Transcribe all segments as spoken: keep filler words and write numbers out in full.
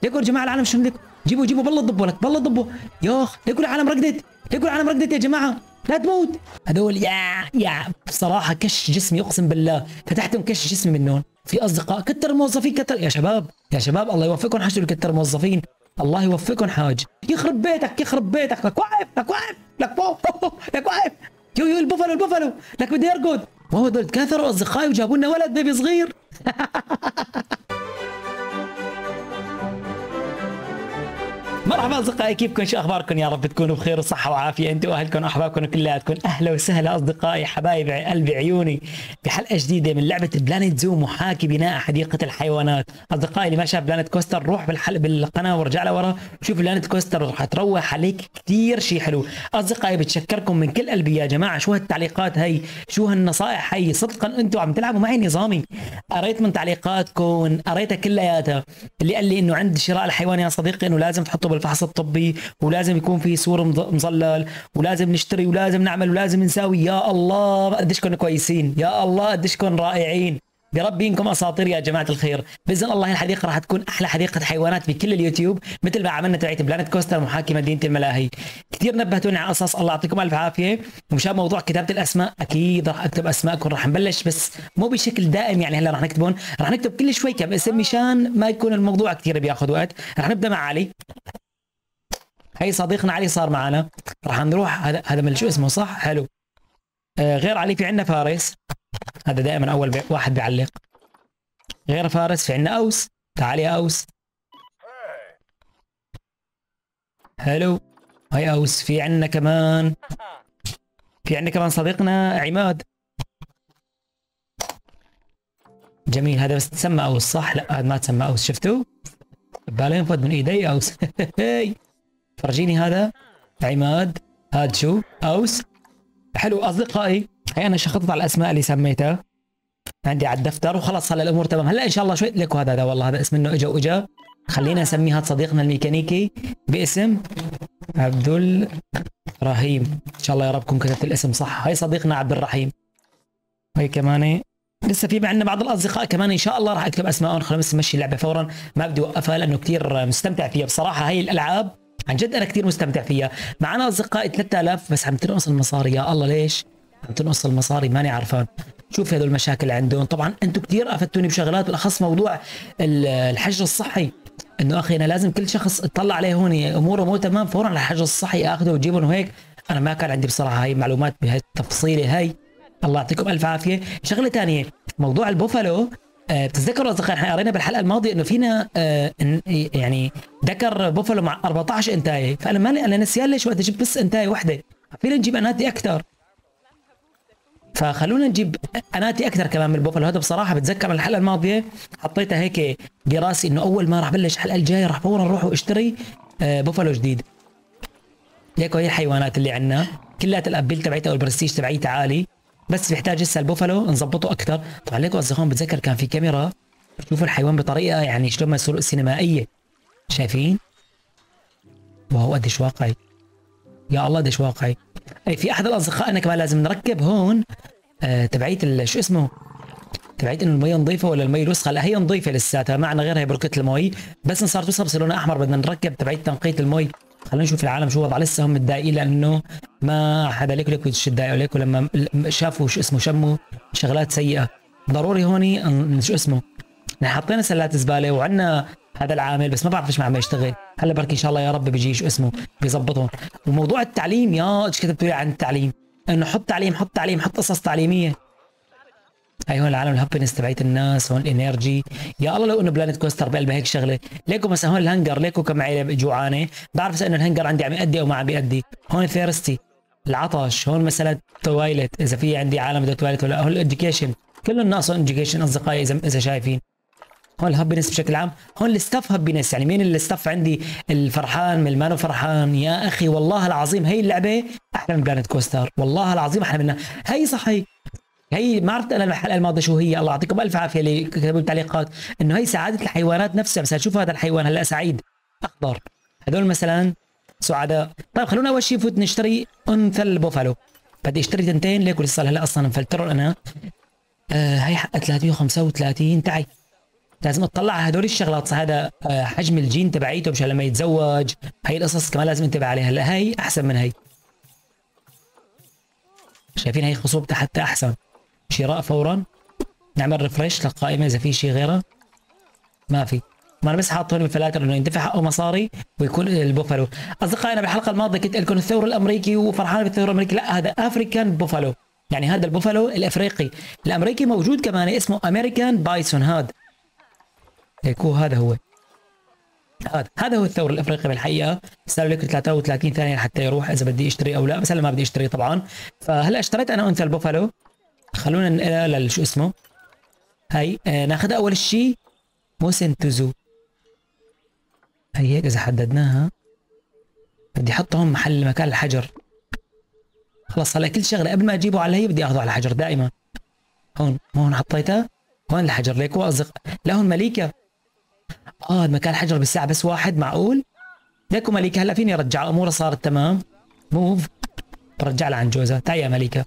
ليكوا يا جماعه العالم شو لك، جيبوا جيبوا بالله ضبوا لك بالله ضبوا. ياخ ليكوا العالم رقدت، ليكوا العالم رقدت يا جماعه، لا تموت. هذول يا يا بصراحه كش جسمي اقسم بالله، فتحتهم كش جسمي منهم. في اصدقاء كتر الموظفين كتر يا شباب يا شباب الله يوفقكم حاج اللي كتر الموظفين، الله يوفقكم حاج. يخرب بيتك يخرب بيتك، لك واقف لك واقف لك فوق لك واقف. يو يو البوفلو البوفلو لك بدي ارقد. وهو دول كثروا اصدقائي وجابوا لنا ولد بيبي صغير. مرحبا اصدقائي، كيفكم؟ شو اخباركم؟ يا رب تكونوا بخير وصحه وعافيه انتم واهلكم واحبابكم كلياتكم. اهلا وسهلا اصدقائي حبايب قلبي عيوني بحلقه جديده من لعبه بلانيت زو محاكي بناء حديقه الحيوانات. اصدقائي اللي ما شاف بلانيت كوستر روح بالحلقه بالقناه وارجع لورا وشوف بلانيت كوستر، رح تروح عليك كثير شيء حلو. اصدقائي بتشكركم من كل قلبي يا جماعه، شو هالتعليقات هي، شو هالنصائح هي، صدقا انتم عم تلعبوا معي نظامي. قريت من تعليقاتكم قريتها كلياتها، اللي قال لي انه عند شراء الحيوان يا صديقي انه لازم تحطه بالفحص الطبي، ولازم يكون في سور مظلل، ولازم نشتري ولازم نعمل ولازم نساوي. يا الله قديش كنتوا كويسين، يا الله قديش كنتوا رائعين، بربي انكم اساطير يا جماعه الخير. باذن الله الحديقه راح تكون احلى حديقه حيوانات بكل اليوتيوب، مثل ما عملنا تبعت بلانيت كوستر محاكي مدينه الملاهي. كثير نبهتوني على قصص، الله يعطيكم الف عافيه. ومشان موضوع كتابه الاسماء اكيد راح اكتب اسماءكم، راح نبلش بس مو بشكل دائم، يعني هلا راح نكتبون، راح نكتب كل شوي كم اسم مشان ما يكون الموضوع كثير بياخذ وقت. راح نبدا مع علي، هي صديقنا علي صار معنا. راح نروح هذا هذا من شو اسمه صح؟ حلو. آه غير علي في عندنا فارس، هذا دائما اول بي واحد بيعلق. غير فارس في عندنا اوس، تعال يا اوس. حلو هاي اوس. في عندنا كمان في عندنا كمان صديقنا عماد. جميل، هذا بس تسمى اوس صح؟ لا هذا ما تسمى اوس، شفتوا؟ بالين فوت من ايدي اوس. فرجيني هذا عماد، هذا شو؟ اوس. حلو اصدقائي، هي انا شخطت على الاسماء اللي سميتها عندي على الدفتر وخلاص هلا الامور تمام. هلا ان شاء الله شوي لكم هذا هذا والله هذا اسم انه اجا واجا. خلينا نسمي هذا صديقنا الميكانيكي باسم عبد الرحيم. ان شاء الله يا رب كون كتبت الاسم صح. هي صديقنا عبد الرحيم. هي كمان لسه في عندنا بعض الاصدقاء كمان ان شاء الله راح اكتب اسمائهم. خلينا بس نمشي اللعبه فورا، ما بدي اوقفها لانه كثير مستمتع فيها بصراحه. هي الالعاب عن جد انا كثير مستمتع فيها. معنا اصدقائي ثلاثة آلاف بس عم تنقص المصاري. يا الله ليش عم تنقص المصاري؟ ماني عرفان. شوف هذول المشاكل اللي عندهم. طبعا انتم كثير افدتوني بشغلات، بالاخص موضوع الحجر الصحي، انه اخي انا لازم كل شخص اطلع عليه هون اموره مو تمام فورا على الحجر الصحي اخذه وجيبهم وهيك. انا ما كان عندي بصراحه هاي معلومات بهي التفصيله هاي. الله يعطيكم الف عافيه. شغله ثانيه موضوع البوفالو، أه بتتذكروا اصدقائي احنا قرينا بالحلقه الماضيه انه فينا أه يعني ذكر بوفالو مع أربعة عشر انتايه، فانا ماني انا نسيان ليش وقت جبت بس انتايه وحده. فينا نجيب اناتي اكثر، فخلونا نجيب اناتي اكثر كمان من البوفالو. هذا بصراحه بتذكر الحلقه الماضيه حطيتها هيك براسي انه اول ما راح بلش الحلقه الجايه راح فورا نروح واشتري أه بوفالو جديد. ليكو هي الحيوانات اللي عندنا كلها الابيل تبعيتها والبرستيج تبعيتها عالي، بس بيحتاج لسه البوفالو نظبطه اكثر. طبعا ليكو اصدقائي بتذكر كان في كاميرا بتشوفوا الحيوان بطريقه يعني شلون ما يصير سينمائيه، شايفين؟ وهو قديش واقعي، يا الله قديش واقعي. اي في احد الاصدقاء انا كمان لازم نركب هون آه تبعيت شو اسمه تبعيت انه المي نظيفه ولا المي الوسخه. لا هي نظيفه لساتها، ما عندنا غيرها بركه المي، بس صارت وسخه بصير لونها احمر بدنا نركب تبعيت تنقيه المي. خلينا نشوف العالم شو وضع. لسه هم متضايقين لانه ما حدا ليكو ليكو تضايقوا ليكو لما شافوا شو اسمه شموا شغلات سيئه. ضروري هون شو اسمه نحن حطينا سلات زباله وعندنا هذا العامل بس ما بعرف ليش ما عم يشتغل. هلا بركي ان شاء الله يا رب بيجي شو اسمه بيظبطهم. وموضوع التعليم يا ايش كتبتوا لي عن التعليم، انه حط تعليم حط تعليم حط قصص تعليميه. هي هون العالم الهابينس تبعت الناس، هون الانرجي. يا الله لو انه بلانيت كوستر بقلبها هيك شغله. ليكو مثلا هون الهنجر، ليكو كم عيله جوعانه بعرف انه الهنجر عندي عم يأدي او ما عم بيأدي. هون ثيرستي العطش، هون مثلا تواليت اذا في عندي عالم بده تواليت ولا. هون الاديوكيشن كلهم ناقصهم اديوكيشن اصدقائي اذا اذا شايفين. هون الهابينس بشكل عام، هون الستاف هابينس يعني مين الستاف عندي الفرحان من المانو فرحان. يا اخي والله العظيم هي اللعبه احلى من بلانيت كوستر، والله العظيم احلى منها. هي صحيح هي ما عرفت انا الحلقه الماضيه شو هي. الله يعطيكم الف عافيه اللي كتبوا التعليقات انه هي سعاده الحيوانات نفسها. مثلا شوف هذا الحيوان هلا سعيد اخضر، هذول مثلا سعداء. طيب خلونا اول شيء نفوت نشتري انثى البوفالو. بدي اشتري تنتين ليكو لسه هلا اصلا مفلترهم انا. آه هي حق ثلاثمية وخمسة وثلاثين. تعي لازم اطلع على هدول الشغلات، صح؟ هذا آه، حجم الجين تبعيته مشان لما يتزوج، هي القصص كمان لازم انتبه عليها. هلا هي احسن من هي، شايفين هي خصوبتها حتى احسن. شراء فورا، نعمل ريفرش للقائمه اذا في شيء غيرها. ما في، ما انا بس حاط هون بالفلاتر انه يندفع حقه مصاري ويكون البوفالو. اصدقائنا بالحلقه الماضيه كنت لكم الثور الامريكي وفرحان بالثور الامريكي، لا هذا افريكان بوفالو، يعني هذا البوفالو الافريقي. الامريكي موجود كمان اسمه امريكان بايسون، هذا هيك هو، هذا هو هذا هذا هو الثور الافريقي بالحقيقه. صار لك ثلاثة وثلاثين ثانيه لحتى يروح اذا بدي اشتري او لا، بس هلا ما بدي اشتري طبعا. فهلا اشتريت انا انثى البوفالو، خلونا ننقلها لشو اسمه، هي آه ناخذها اول شيء موسنتوزو. هي هيك اذا حددناها بدي احطهم محل مكان الحجر. خلص هلا كل شغله قبل ما اجيبه على هي بدي اخذه على الحجر دائما. هون هون حطيتها، هون الحجر ليك واصدق. لا هون مليكه، اه مكان الحجر بالساعه بس واحد، معقول؟ ليكو مليكه هلا فيني ارجع، امورها صارت تمام. موف، برجع لها عن جوزها. تعي يا مليكه،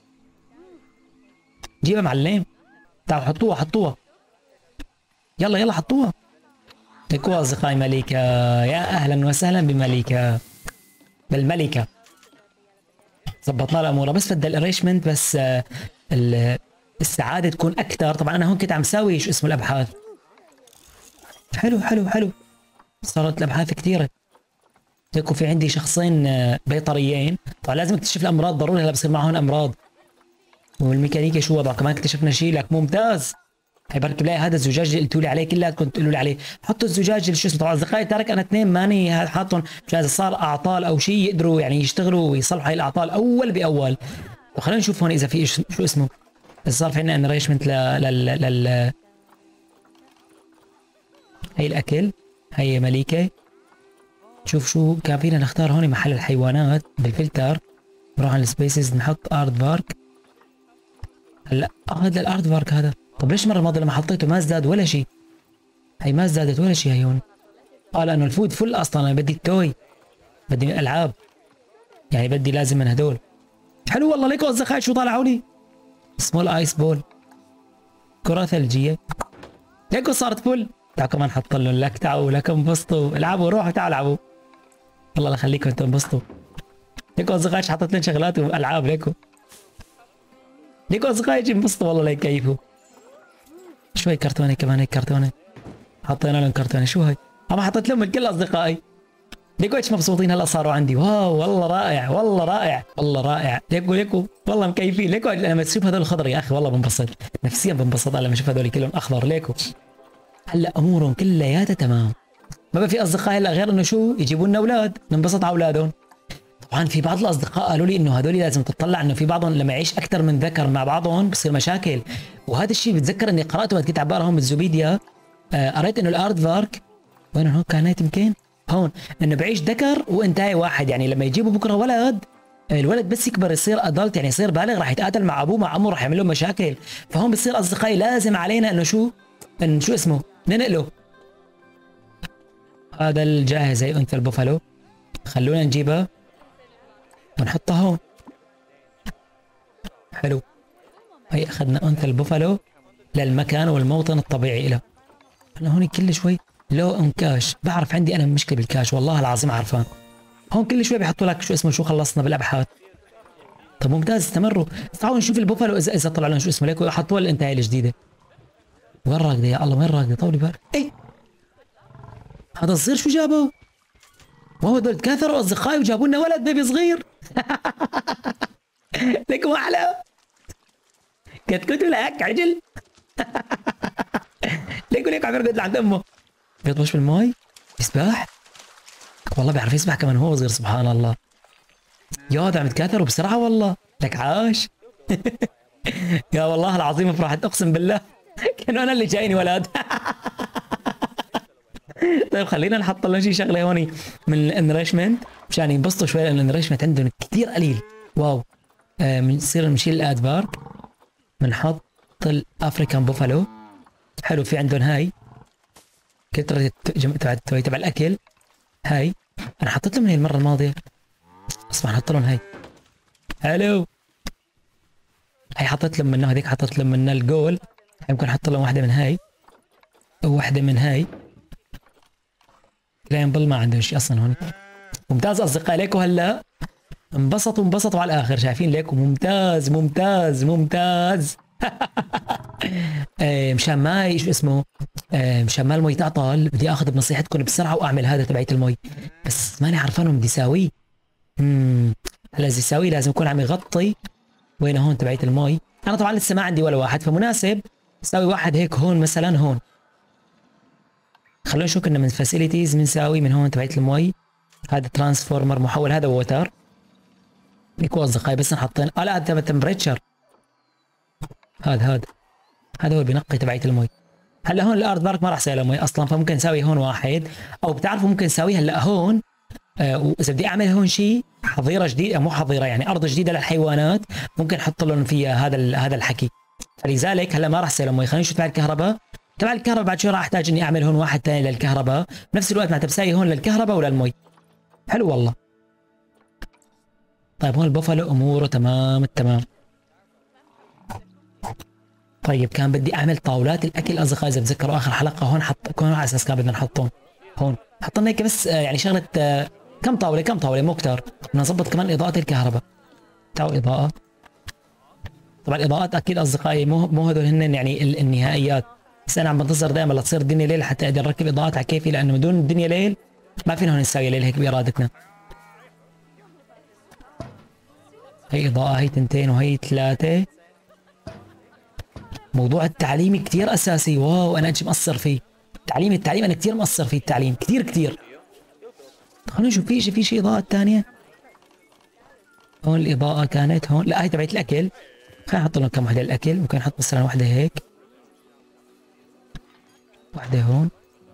جيبها معلم، تعالوا حطوها حطوها، يلا يلا حطوها. ليكو اصدقائي مليكه، يا اهلا وسهلا بمليكه، بالملكه. ظبطنا لها امورها، بس بدها الاريشمنت بس آه السعاده تكون اكثر. طبعا انا هون كنت عم ساوي شو اسمه الابحاث. حلو حلو حلو، صارت الابحاث كثيره. ليكو في عندي شخصين آه بيطريين، طبعا لازم اكتشف الامراض ضروري، هلا بصير معهم امراض. والميكانيكا شو وضعه كمان اكتشفنا شيء لك ممتاز. هي بركب لي هذا الزجاج اللي قلتوا لي عليه، كلياتكم تقولوا لي عليه حطوا الزجاج اللي شو اسمه. طبعا اصدقائي تارك انا اثنين ماني حاطهم مشان اذا صار اعطال او شيء يقدروا يعني يشتغلوا ويصلحوا هاي الاعطال اول باول. وخلينا نشوف هون اذا في شو اسمه، اذا صار في عندنا انريشمنت لل لل لل هي الاكل. هي مليكه، شوف شو كان فينا نختار هون محل الحيوانات بالفلتر. نروح على السبيسز نحط ارت بارك. هلا هذا الارت بارك هذا، طب ليش المره الماضيه لما حطيته ما ازداد ولا شيء؟ هي ما ازدادت ولا شيء هي هون. اه لانه الفود فل اصلا، انا بدي التوي، بدي من الالعاب، يعني بدي لازم من هدول. حلو والله. ليكو اصدقائي شو طالعوا لي؟ سمول ايس بول، كرة ثلجية. ليكو صارت فل. تعالوا كمان حط لهم لك، تعالوا لكم انبسطوا، العبوا روحوا تعالوا العبوا. والله لا خليكم انتم انبسطوا. ليكو اصدقائي حطيت لهم شغلات والعاب. ليكو ليكو اصدقائي انبسطوا والله ليك كيفوا. شوي كرتونه كمان، هيك كرتونه حطينا لهم كرتونه. شو هاي؟ انا حطيت لهم الكل اصدقائي. ليكو ايش مبسوطين هلا صاروا عندي. واو والله رائع والله رائع والله رائع. ليكو ليكو والله مكيفين. ليكو لما تشوف هذول الخضر يا اخي والله بنبسط نفسيا، بنبسط لما اشوف هذول كلهم اخضر. ليكو هلا امورهم كلياتها تمام، ما بقى في اصدقاء هلا غير انه شو يجيبوا لنا اولاد ننبسط على اولادهم. طبعا في بعض الاصدقاء قالوا لي انه هذول لازم تطلع انه في بعضهم لما يعيش اكثر من ذكر مع بعضهم بصير مشاكل. وهذا الشيء بتذكر اني قراته وقت كنت عباره هون بالزوبيديا. آه قريت انه الارت فارك وين هون كانت يمكن هون، انه بعيش ذكر وانتهى واحد، يعني لما يجيبوا بكره ولد، الولد بس يكبر يصير ادلت يعني يصير بالغ راح يتقاتل مع ابوه مع امه، راح يعمل لهم مشاكل. فهون بصير اصدقائي لازم علينا انه شو ان شو اسمه ننقله. هذا الجاهز هي انثى البوفالو، خلونا نجيبها ونحطها هون. حلو، هي اخذنا انثى البوفالو للمكان والموطن الطبيعي له. انا هون كل شوي لو انكاش، بعرف عندي انا مشكله بالكاش والله العظيم عارفان. هون كل شوي بيحطوا لك شو اسمه شو خلصنا بالابحاث. طب ممتاز استمروا. تعالوا نشوف البوفالو اذا اذا طلع لنا شو اسمه. ليكو حطوا الانتهاء الجديده. وين راقده يا الله وين راقده؟ طولي بالك. ايه هذا الصغير شو جابه؟ وهو دول تكاثروا اصدقائي وجابوا لنا ولد بيبي صغير. ليكو احلى كتكتوا لك عجل. ليكو ليكو عم يرقد لعند امه. بيطبش بالماي يسبح، والله بيعرف يسبح كمان هو صغير سبحان الله. يا ده عم يتكاثروا بسرعه والله. لك عاش. يا والله العظيم فرحت اقسم بالله كانوا انا اللي جايني ولد. طيب خلينا نحط لهم شيء شغله هوني من الانريشمنت مشان ينبسطوا شوي، لان الانريشمنت عندهم كثير قليل. واو آه بنصير نشيل الاد بارك، بنحط الافريكان بوفالو. حلو في عندهم هاي كترة تبع تبع الاكل. هاي انا حطيت لهم هي المره الماضيه، اسمع نحط لهم هاي. حلو هاي حطيت لهم منها، هذيك حطيت لهم منها الجول، يمكن احط لهم واحده من هاي. وحده من هاي كلايمبل ما عندهم شيء اصلا هون. ممتاز اصدقائي، ليكو هلا انبسطوا انبسطوا على الاخر، شايفين ليكو ممتاز ممتاز ممتاز. آه، مشان ما شو اسمه، آه، مشان ما المي تعطل بدي اخذ بنصيحتكم بسرعه واعمل هذا تبعية المي، بس ماني عرفان وين بدي اساويه. امم هلا اذا اساويه لازم يكون عم يغطي وين هون تبعية المي. انا طبعا لسه ما عندي ولا واحد، فمناسب اسوي واحد هيك هون مثلا هون. خلونا نشوف كنا من فاسيلتيز بنساوي من هون تبعية المي. هذا ترانسفورمر محول، هذا ووتر ليكو اصدقائي، بس نحطين اه لا هذا تمبريتشر. هذا هذا هذا هو بينقي تبعية المي. هلا هون الارض بارك ما راح اسوي لها مي اصلا، فممكن نساوي هون واحد، او بتعرفوا ممكن نساويها هلا هون. آه واذا بدي اعمل هون شيء حظيره جديده، مو حظيره يعني ارض جديده للحيوانات، ممكن احط لهم فيها هذا هذا الحكي. فلذلك هلا ما راح اسوي لها مي. خلينا نشوف تبع الكهرباء. تبع الكهرباء بعد شوي راح احتاج اني اعمل هون واحد ثاني للكهرباء، بنفس الوقت مع تبساي هون للكهرباء وللمي. حلو والله. طيب هون البوفالو اموره تمام التمام. طيب كان بدي اعمل طاولات الاكل اصدقائي، اذا بتذكروا اخر حلقه هون حط هون على اساس كان بدنا نحطهم هون، حطينا هيك بس آه يعني شغله آه كم طاوله كم طاوله مو كتار. بدنا نظبط كمان اضاءه الكهرباء. تعالوا اضاءه. طبعا الاضاءات اكيد اصدقائي مو مو هذول هن يعني النهائيات، بس انا عم بنتظر دائما لتصير الدنيا ليل حتى اقدر اركب اضاءات على كيفي، لانه من دون الدنيا ليل ما فينا هون نساوي ليل هيك بارادتنا. هي اضاءه، هي تنتين وهي ثلاثه. موضوع التعليم كثير اساسي، واو انا اجي مقصر فيه. التعليم التعليم انا كثير مقصر فيه، التعليم كثير كثير. خلينا نشوف في شيء في شيء اضاءة ثانية. هون الاضاءة كانت هون، لا هي تبعت الاكل. خلينا نحط لهم كم وحدة للاكل، ممكن نحط مثلا وحدة هيك، وحدة هون.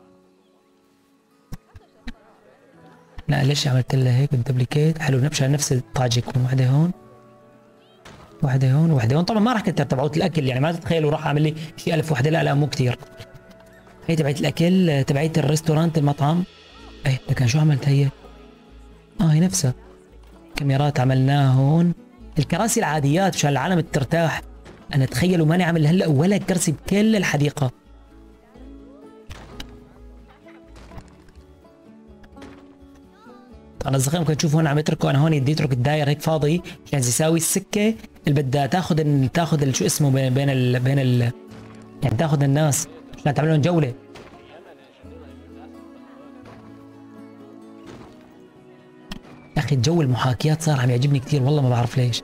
لا ليش عملت لها هيك بالدبليكيت؟ حلو مشان نفس الطاجة يكون. وحدة هون وحدة هون وحدة هون. طبعا ما راح كتر تبعوت الاكل، يعني ما تتخيلوا راح اعمل لي شيء ألف وحدة، لا لا مو كثير. هي تبعت الاكل تبعت الريستورانت المطعم. ايه لكن شو عملت هي؟ اه هي نفسها. كاميرات عملناها هون. الكراسي العاديات مشان العالم ترتاح. انا تخيلوا ماني عامل هلا ولا كرسي بكل الحديقه. طبعا اصدقائي ممكن تشوفوا هون عم يتركوا، انا هون بدي اترك الداير هيك فاضي عشان يساوي السكه اللي بدها تاخذ تاخذ شو اسمه بين بين ال بين ال يعني تاخذ الناس عشان تعمل لهم جوله. يا اخي الجو المحاكيات صار عم يعجبني كثير والله، ما بعرف ليش.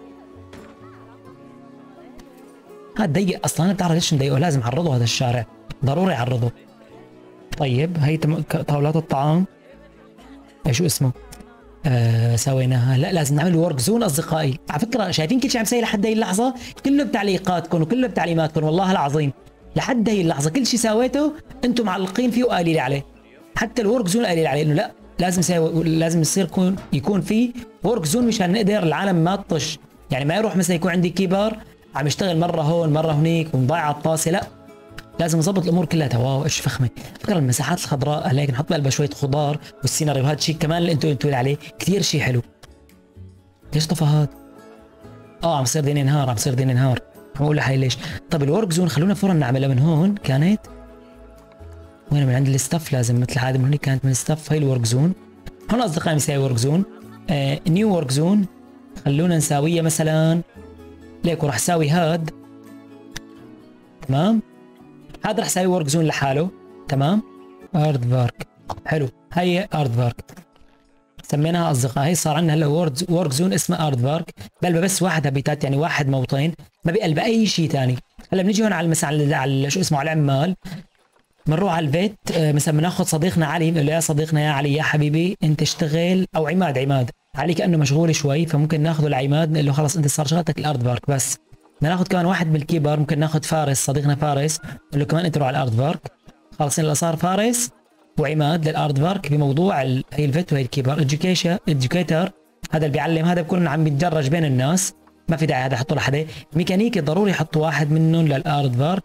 هذا ضيق اصلا، انا بتعرف ليش مضيقه؟ لازم اعرضه هذا الشارع، ضروري اعرضه. طيب هي طاولات الطعام شو اسمه؟ آه سويناها. لا لازم نعمل ورك زون اصدقائي. على فكره شايفين كل شيء عم سوي لحد هي اللحظه كله بتعليقاتكم وكله بتعليماتكم، والله العظيم لحد هي اللحظه كل شيء سويته انتم معلقين فيه وقايلين عليه. حتى الورك زون قايلين عليه انه لا لازم ساوي، لازم يصير يكون يكون في ورك زون مشان نقدر العالم ما تطش، يعني ما يروح مثلا يكون عندي كيبر عم يشتغل مره هون مره هنيك ومضيع الطاسه، لا لازم نظبط الامور كلها. واو ايش فخمه. فكره المساحات الخضراء هيك نحط بقلبها شويه خضار والسيناريو، هذا الشيء كمان اللي انتم قلتوا لي عليه كثير شيء حلو. ليش طفى هذا؟ اه عم يصير دين نهار، عم يصير دين نهار. عم اقول لحالي ليش. طب الورك زون خلونا فورا نعملها من هون. كانت وين؟ من عند الستاف لازم مثل العاده، من هون كانت من الستاف. هي الورك زون هون اصدقائي مساوي ورك زون. آه نيو ورك زون خلونا نساويها مثلا ليكو. راح اساوي هاد تمام، هذا راح اسوي ورك زون لحاله تمام. ارت بارك حلو. هي ارت بارك سميناها اصدقائي. صار عندنا هلا ورك زون اسمها ارت بارك، بقلبها بس واحد هابيتات يعني واحد موطن، ما بقلبها اي شيء ثاني. هلا بنيجي هون على المسا على شو اسمه على العمال، بنروح على الفيت مثلا بناخذ صديقنا علي، بنقول له يا صديقنا يا علي يا حبيبي انت اشتغل، او عماد عماد علي كانه مشغول شوي فممكن ناخذه لعماد نقول له خلص انت صار شغلتك الارت بارك. بس بدنا ناخذ كمان واحد من الكيبر، ممكن ناخذ فارس صديقنا فارس نقول له كمان انت روح على الارت بارك. خلص هلا صار فارس وعماد للارت بارك بموضوع هي الفيت وهي الكيبر. اديوكيشن اديوكيتر هذا اللي بيعلم، هذا بكون عم يتدرج بين الناس، ما في داعي هذا حطوا لحدا. ميكانيكي ضروري يحطوا واحد منهم للارت بارك.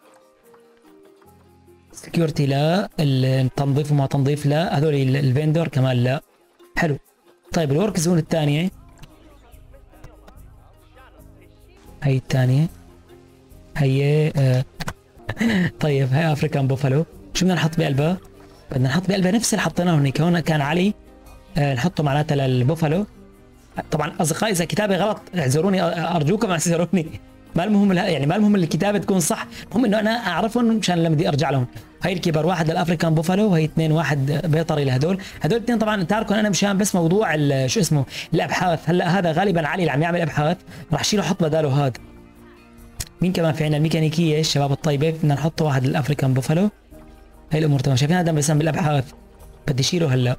سكيورتي لا، التنظيف وما تنظيف لا، هذول الفيندور كمان لا. حلو. طيب الورك زون الثانية هي الثانية هي آه طيب هي افريكان بوفالو. شو بدنا نحط بقلبها؟ بدنا نحط بقلبها نفس اللي حطيناه هنيك. هون كان علي آه نحطه معناتها للبوفالو. طبعا اصدقائي اذا كتابي غلط اعذروني، ارجوكم اعذروني. ما المهم يعني ما المهم الكتابه تكون صح، المهم انه انا اعرفهم مشان لما بدي ارجع لهم. هاي الكبر واحد للافريكان بوفالو، وهي اثنين واحد بيطري لهدول. هدول الاثنين طبعا تاركهم انا مشان بس موضوع شو اسمه الابحاث. هلا هذا غالبا علي اللي عم يعمل ابحاث، راح شيله احط بداله هاد. مين كمان في عندنا؟ الميكانيكيه الشباب الطيبه، بدنا نحط واحد للافريكان بوفالو. هاي الامور تمام. شايفين هذا بس بالابحاث بدي اشيله هلا.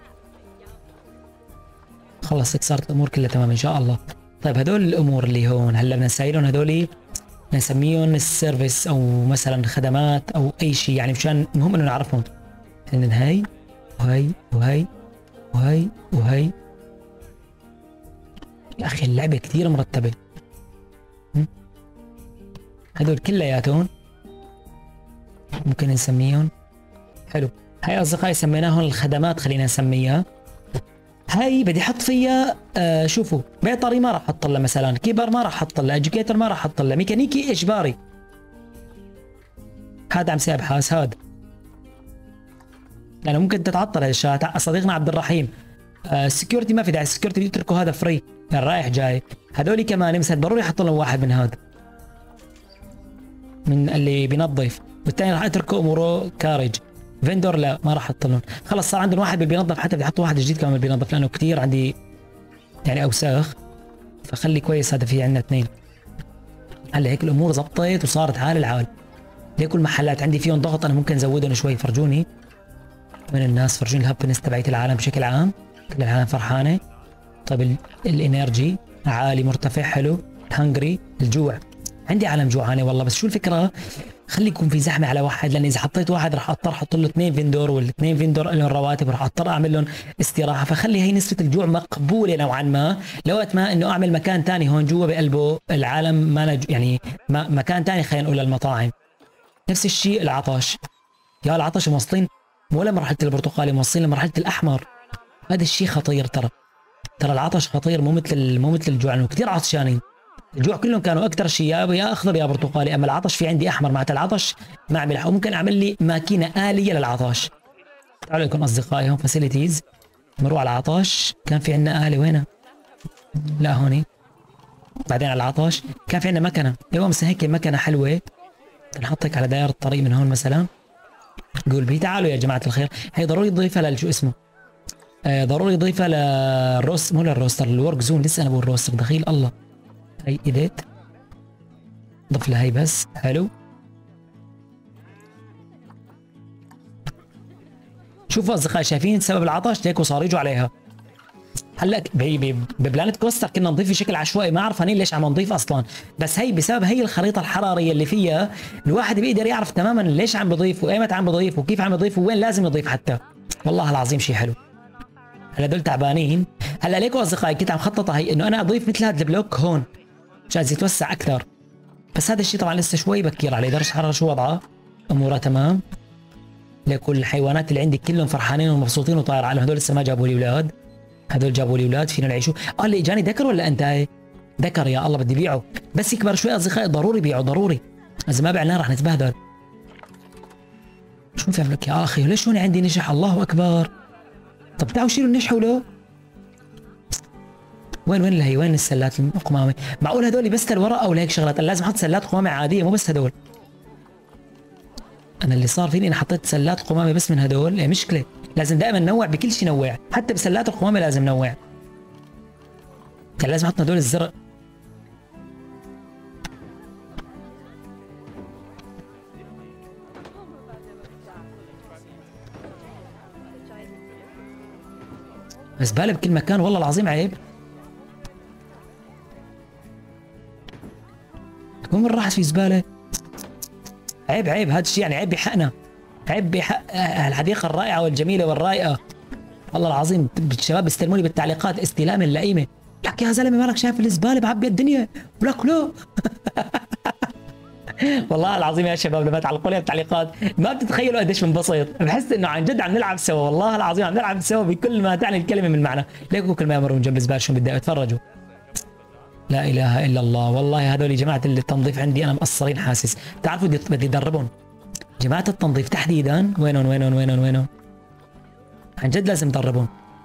خلص صارت الامور كلها تمام ان شاء الله. طيب هدول الامور اللي هون هلا بدنا نسايلهم، هدول نسميهم السيرفيس او مثلا خدمات او اي شيء يعني مشان المهم انه نعرفهم. عندنا هاي وهي وهي وهي وهي. يا اخي اللعبه كثير مرتبه. هدول كلياتهم ممكن نسميهم. حلو. هاي اصدقائي سميناهم الخدمات، خلينا نسميها. هاي بدي احط فيها آه شوفوا بيطري ما راح احط له مثلا، كيبر ما راح احط له، اديوكيتر ما راح احط له، ميكانيكي اجباري. هذا عم سي ابحاث هذا. يعني ممكن تتعطل هاي الشغلات. صديقنا عبد الرحيم آه السكيورتي ما في داعي، السكيورتي بيتركوا هذا فري يعني رايح جاي. هذول كمان مثلا ضروري احط لهم واحد من هذا من اللي بينظف، والثاني راح اتركه اموره كارج. فيندور لا ما راح احط لهم. خلص صار عندنا واحد بينظف، حتى بدي احط واحد جديد كمان بينظف لانه كثير عندي يعني اوساخ، فخلي كويس هذا. في عندنا اثنين. هلا هيك الامور زبطت وصارت عال العال. ليكوا المحلات عندي فيهم ضغط، انا ممكن ازودهم شوي. فرجوني من الناس، فرجوني الهابنس تبعت العالم بشكل عام، كل العالم فرحانه. طيب الانرجي عالي مرتفع حلو. الهنجري الجوع، عندي عالم جوعانه والله. بس شو الفكره؟ خلي يكون في زحمه على واحد، لان اذا حطيت واحد راح اضطر احط له اثنين فيندور، والاثنين فيندور لهم رواتب وراح اضطر اعمل لهم استراحه. فخلي هي نسبه الجوع مقبوله نوعا ما، لوقت ما انه اعمل مكان ثاني هون جوا بقلبه العالم ما نج... يعني ما مكان ثاني خلينا نقول للمطاعم. نفس الشيء العطش. يا العطش موصلين ولا مرحله البرتقالي، موصلين لمرحله الاحمر. هذا الشيء خطير ترى. ترى العطش خطير، مو مثل مو مثل الجوع، لانه كثير عطشانين. الجوع كلهم كانوا اكثر شيء يا اخضر يا برتقالي، اما العطش في عندي احمر. معناتها العطش ما اعمل، او ممكن اعمل لي ماكينه اليه للعطش. تعالوا لكم اصدقائي هون فاسيلتيز، نروح على العطش. كان في عندنا اله وينها؟ لا هوني. بعدين على العطش كان في عندنا مكنه. ايوه مثلا هيك مكنه حلوه نحط هيك على دائره الطريق من هون مثلا. قول بي تعالوا يا جماعه الخير. هي ضروري تضيفها لشو اسمه آه ضروري تضيفها للروست، مو للروستر، الورك زون. لسه انا بقول روستر دخيل الله. هي ايديت ضف لها هي بس. حلو. شوفوا اصدقائي شايفين سبب العطش ليكوا صار يجوا عليها. هلا ببلانت كوستر كنا نضيف بشكل عشوائي، ما اعرف هني ليش عم نضيف اصلا، بس هي بسبب هي الخريطه الحراريه اللي فيها الواحد بيقدر يعرف تماما ليش عم بضيف وايمتى عم بضيف وكيف عم بضيف وين لازم يضيف حتى. والله العظيم شيء حلو. هلا دول تعبانين. هلا ليكوا اصدقائي كنت عم خططها هي انه انا اضيف مثل هذا البلوك هون جاهز يتوسع اكثر، بس هذا الشيء طبعا لسه شوي بكير عليه. درجه الحراره شو وضعها؟ امورها تمام. لكل الحيوانات اللي عندي كلهم فرحانين ومبسوطين وطاير عليهم. هذول لسه ما جابوا لي اولاد، هذول جابوا لي اولاد فينا نعيشوا. اه اللي اجاني ذكر ولا انت؟ ذكر يا الله بدي بيعه، بس يكبر شوي اصدقائي ضروري بيعه ضروري، اذا ما بعناه رح نتبهدل. شو في لك يا اخي؟ ليش هون عندي نشح؟ الله اكبر. طب تعالوا شيلوا النشح ولو وين وين هي وين السلات القمامه؟ معقول هذول بس الورقه ولا هيك شغلات؟ انا لازم احط سلات قمامه عاديه مو بس هذول. انا اللي صار فيني انا حطيت سلات قمامه بس من هذول، هي مشكله. لازم دائما نوع بكل شيء، نوع حتى بسلات القمامه لازم نوع. كان لازم احط هذول الزرق. زباله بكل مكان والله العظيم عيب. وين راحت في زباله؟ عيب عيب هذا الشيء يعني عيب بحقنا، عيب بحق الحديقه الرائعه والجميله والرائقه. والله العظيم الشباب بيستلموني بالتعليقات استلام اللئيمه، لك يا زلمه مالك شايف الزباله بعبي الدنيا؟ ولك لا والله العظيم يا شباب لما تعلقوا لي بالتعليقات ما بتتخيلوا قديش بنبسط، بحس انه عن جد عم نلعب سوا. والله العظيم عم نلعب سوا بكل ما تعني الكلمه من معنى. ليكوا كل ما يمروا من جنب الزباله شو بدي اتفرجوا. لا اله الا الله. والله هذول يا جماعه التنظيف عندي انا مقصرين حاسس. بتعرفوا بدي بدي ادربهم، جماعة التنظيف تحديدا وينهم وينهم وينهم وينهم؟ عن جد لازم تدربهم.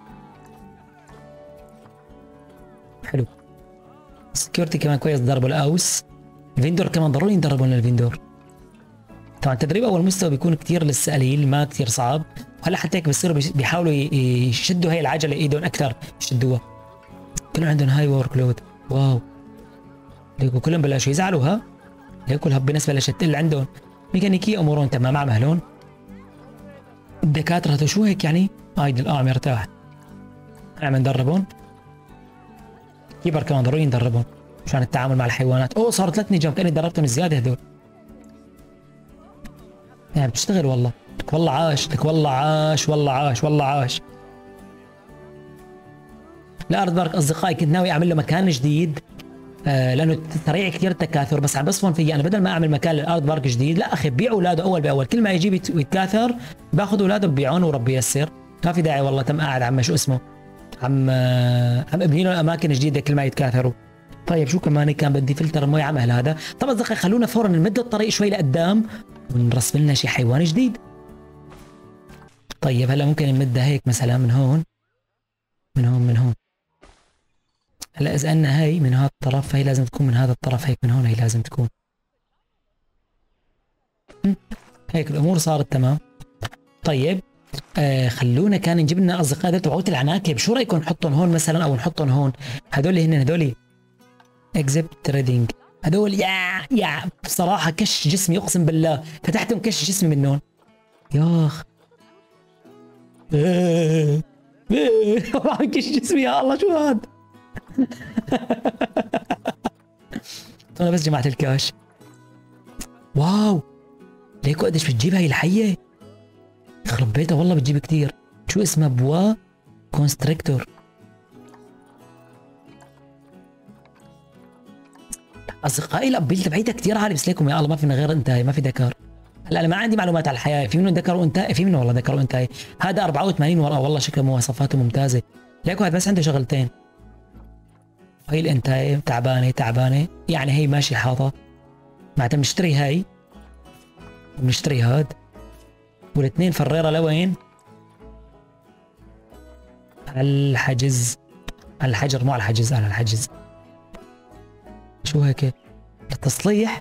حلو. سكيورتي كمان كويس تدربوا الاوس. الفيندور كمان ضروري ندربهم للفيندور. طبعا تدريب اول مستوى بيكون كثير لسه قليل، ما كثير صعب، وهلا حتى هيك بصيروا بيحاولوا يشدوا هي العجله ايدهم اكثر، يشدوها. كلهم عندهم هاي ورك لود. واو. ليكو كلهم بلشوا يزعلوا. ها ليكو الهب بالنسبه بلشت تقل عندهم. ميكانيكيه امورهم تمام عم هلون. الدكاتره شو هيك يعني؟ هايدي اه عم يرتاح. عم ندربهم. كيبر كمان ضروري ندربهم مشان التعامل مع الحيوانات. اوه صار ثلاث نجوم، كاني دربتهم زياده هدول. يعني بتشتغل والله. لك والله عاش، لك والله عاش، والله عاش، والله عاش. الارض بارك اصدقائي كنت ناوي اعمل له مكان جديد، آه لانه سريع كثير التكاثر، بس عم بصفن فيه انا بدل ما اعمل مكان للارض بارك جديد، لا اخي ببيع اولاده اول باول، كل ما يجيب ويتكاثر باخذ اولاده ببيعون وربي ييسر، ما في داعي والله تم قاعد عم شو اسمه عم آه عم ابني له اماكن جديده كل ما يتكاثروا. طيب شو كمان كان بدي فلتر مويه عمل هذا. طب اصدقائي خلونا فورا نمد الطريق شوي لقدام ونرسم لنا شي حيوان جديد. طيب هلا ممكن نمدها هيك مثلا من هون من هون من هون. هلا اذا قلنا هي من هذا الطرف فهي لازم تكون من هذا الطرف، هيك من هون هي لازم تكون. هيك الامور صارت تمام. طيب آه خلونا كان نجيب لنا اصدقاء تبعوت العناكب، شو رايكم نحطهم هون مثلا او نحطهم هون؟ هدول هن هدول اكزيبت تريدنج، هدول يا يا بصراحه كش جسمي اقسم بالله، فتحتهم كش جسمي منهم. ياخ ايه ايه كش جسمي يا الله شو هاد؟ انا بس جمعت الكاش. واو ليكو قديش بتجيب هاي الحيه؟ يخرب بيتها والله بتجيب كثير. شو اسمها؟ بوا كونستريكتور. اصدقائي الابيل تبعيتها كثير عالي، بس ليكم يا الله ما فينا غير انتهي، ما في ذكر. هلا انا ما عندي معلومات على الحياه، في منه ذكر وانتهى، في منه والله ذكر وانتهى. هذا أربعة وثمانين ورقه والله شكله مواصفاته ممتازه. ليكو هذا بس عنده شغلتين. هي الانتهاء تعبانه تعبانه، يعني هي ماشي حاطه. معناتها بنشتري هاي وبنشتري هاد، والاثنين فريره لوين؟ على الحجز، على الحجر مو على الحجز، على الحجز. شو هيك؟ للتصليح.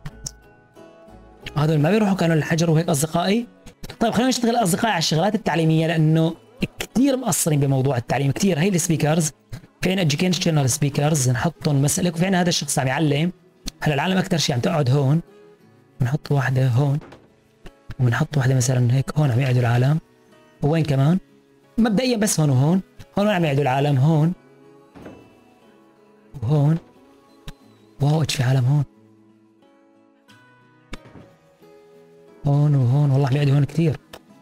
هذول ما بيروحوا كانوا للحجر وهيك اصدقائي. طيب خلينا نشتغل اصدقائي على الشغلات التعليميه، لانه كثير مقصرين بموضوع التعليم كثير. هي السبيكرز، فين اديوكيشنال سبيكرز نحطهم مثلا. لكم فين هذا الشخص عم يعلم. هلا العالم اكثر شيء عم تقعد هون، بنحط واحده هون وبنحط واحده مثلا هيك هون عم يقعدوا العالم. وين كمان؟ مبدئيا بس هون وهون، هون عم يقعدوا العالم، هون وهون. واو ايش في عالم هون، هون وهون والله عم يقعدوا هون كثير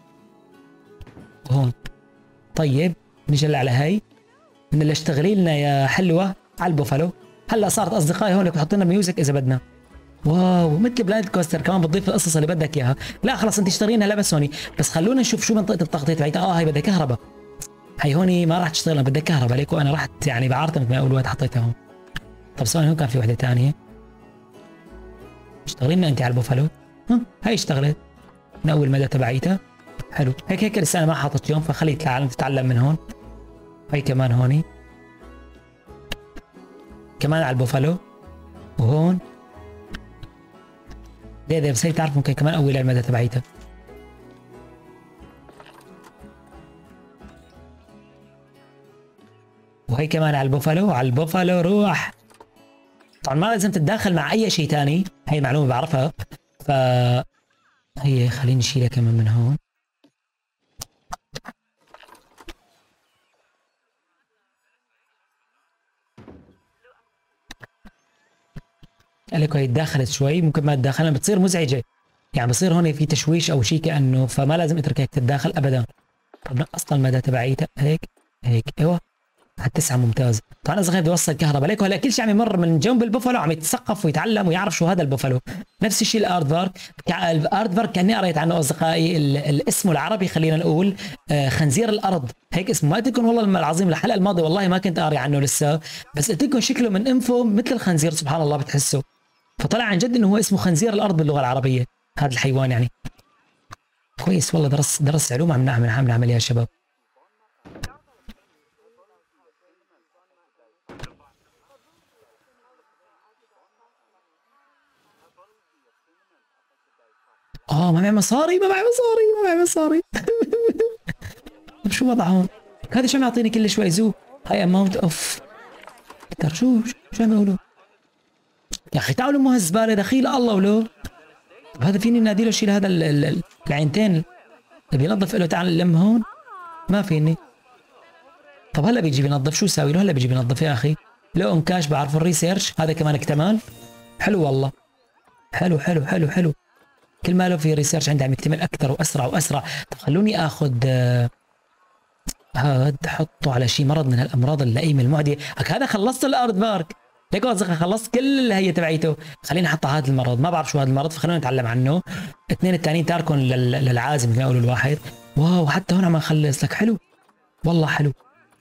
وهون. طيب نجي على هي من اللي اشتغلي لنا يا حلوه على البوفالو. هلا صارت اصدقائي هون بحط لنا ميوزك اذا بدنا. واو مثل بلاند كوستر كمان بتضيف القصص اللي بدك اياها. لا خلص انت اشتغلينها لا بس هوني، بس خلونا نشوف شو منطقه التغطيه تبعتها. اه هي بدها كهرباء، هي هوني ما راح تشتغل، بدها كهرباء. ليكو انا رحت يعني بعارضه مثل ما اول وقت حطيتها هون. طب ثواني هون كان في وحده ثانيه. اشتغلي لنا انت على البوفالو. ها هي اشتغلت من اول مدى تبعيتها. حلو هيك هيك لسه انا ما حاطط يوم، فخلي العالم تتعلم من هون. هي كمان هوني كمان على البوفالو وهون. ليه ده بس هي بتعرف ممكن كمان اول المدى تبعيتها. وهي كمان على البوفالو، على البوفالو روح. طبعا ما لازم تتداخل مع اي شيء ثاني، هي معلومه بعرفها. ف هي خليني نشيلها كمان من هون. قال لك هي تداخلت شوي، ممكن ما تداخلها بتصير مزعجه، يعني بصير هون في تشويش او شيء كانه، فما لازم اترك هيك تتداخل ابدا. طب اصلا المدى تبعيتها هيك هيك ايوه على التسعه ممتاز. طبعا اذا بدي اوصل كهرباء ليك هلا كل شيء عم يمر من جنب البوفالو عم يتثقف ويتعلم ويعرف شو هذا البوفالو. نفس الشيء الارت فارك، الارت فارك كاني قريت عنه اصدقائي، الاسم العربي خلينا نقول آه خنزير الارض، هيك اسمه. ما قلت لكم والله العظيم الحلقه الماضيه والله ما كنت قاري عنه لسه، بس قلت لكم شكله من انفه مثل الخنزير سبحان الله بتحسه، فطلع عن جد انه هو اسمه خنزير الارض باللغه العربيه هذا الحيوان يعني. كويس والله، درس درس علوم عم نعمل عم نعمل يا شباب. اه ما معي مصاري، ما معي مصاري، ما معي مصاري. طيب شو وضعهم؟ هذا شو عم يعطيني كل شوي زو؟ هاي اماونت اوف شو شو شو عم يقولوا؟ يا اخي تعالوا مو هالزباله دخيل الله ولو. طب هذا فيني نادي له شيل هذا ال- ال- العينتين اللي بينظف له، تعال لم هون. ما فيني. طب هلا بيجي بينظف، شو اسوي له؟ هلا بيجي بينظف يا اخي. لو ام كاش بعرف الريسيرش هذا كمان اكتمال. حلو والله. حلو حلو حلو حلو. كل ما له في ريسيرش عنده عم يكتمل اكثر واسرع واسرع. طب خلوني اخذ آه هاد حطه على شيء مرض من الامراض اللئيمه المعديه. هك هذا خلصت الارض بارك. ليك اصدقائي خلصت كل اللي هي تبعيته. خليني احط هذا المرض، ما بعرف شو هذا المرض فخلونا نتعلم عنه. اثنين الثانيين تاركهم لل... للعازم كما يقولوا الواحد. واو حتى هون عم نخلص لك. حلو والله حلو.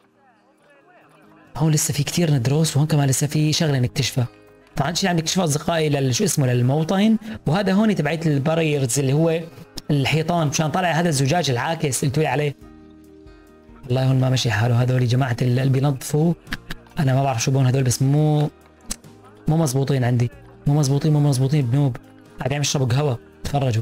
هون لسه في كثير ندرس، وهون كمان لسه في شغله نكتشفها. طبعا شيء عم نكتشفه اصدقائي لل شو اسمه للموطن. وهذا هون تبعيت الباريرز اللي هو الحيطان مشان طالع هذا الزجاج العاكس اللي قلتوا لي عليه. والله هون ما ماشي حاله. هذول جماعه اللي بينظفوا انا ما بعرف شو بون هذول، بس مو مو مزبوطين عندي. مو مزبوطين مو مزبوطين بنوب. قاعد عم يشربوا قهوه. تفرجوا.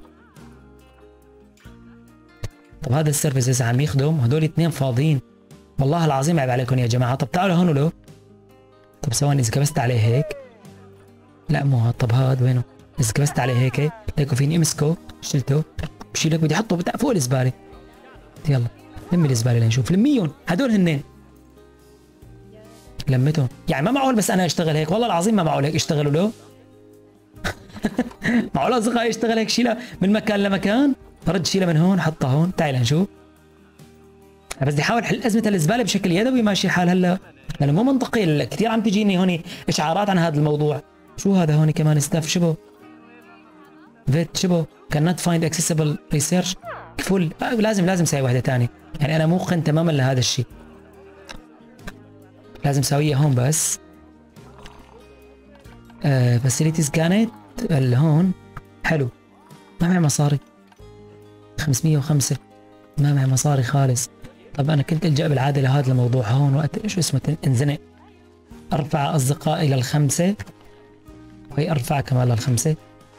طب هذا السيرفيس اذا عم يخدم هذول اثنين فاضيين. والله العظيم عيب عليكم يا جماعه. طب تعالوا هون ولو. طب ثواني اذا كبست عليه هيك. لا مو هاد. طب هاد وينه؟ اذا كبست عليه هيك ليكو فيني امسكه شلته بشيلك بدي احطه بتاع فوق الزباله. يلا لمي الزباله لنشوف. لميهم هدول هنين. لمتهم. يعني ما معقول بس انا اشتغل هيك، والله العظيم ما معقول هيك اشتغلوا له. معقول اصدقائي اشتغل هيك شيلها من مكان لمكان؟ رد شيلها من هون حطها هون. تعال نشوف. بس بدي احاول احل ازمه الزباله بشكل يدوي ماشي الحال هلا، لانه مو منطقي. كثير عم تجيني هون اشعارات عن هذا الموضوع. شو هذا هون كمان ستاف شبه فيت شبه cannot find accessible research فل. آه لازم لازم اسوي وحده ثانيه. يعني انا موقن تماما لهذا الشيء. لازم اسويها هون بس. آه فاسيلتيز كانت هون. حلو. ما معي مصاري. خمسمية وخمسة. ما معي مصاري خالص. طب انا كنت الجا بالعاده لهذا الموضوع هون وقت شو اسمه انزنق ارفع اصدقائي للخمسه، وهي ارفع كمان للخمسه.